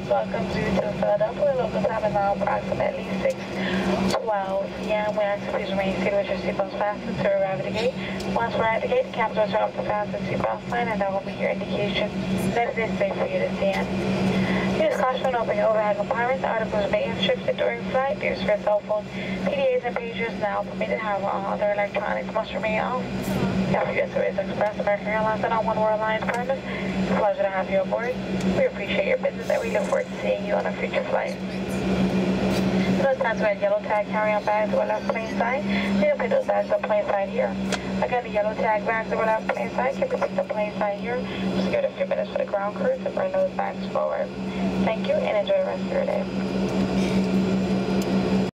welcome you to Philadelphia. Local time is now approximately 6:12 p.m. We ask you please remain seated with your seatbelts fastened to arrive at the gate. Once we're at the gate, the captain will turn off the fasten seatbelt sign, and that will be your indication that it is safe for you to stand. Use caution when opening overhead compartments. Articles may have shifted during flight. Use for your cell phone. PDAs and pagers now permitted. However, all other electronics must remain off. Airways Express, American Airlines, and on One World Alliance premise. It's a pleasure to have you aboard. We appreciate your business and we look forward to seeing you on a future flight. Those times we had yellow tag carry-on bags that were left plain side. You can put those bags up plain side here. Again, the yellow tag bags that were left plain side can be picked up plain side here. Just give it a few minutes for the ground crew to bring those bags forward. Thank you and enjoy the rest of your day.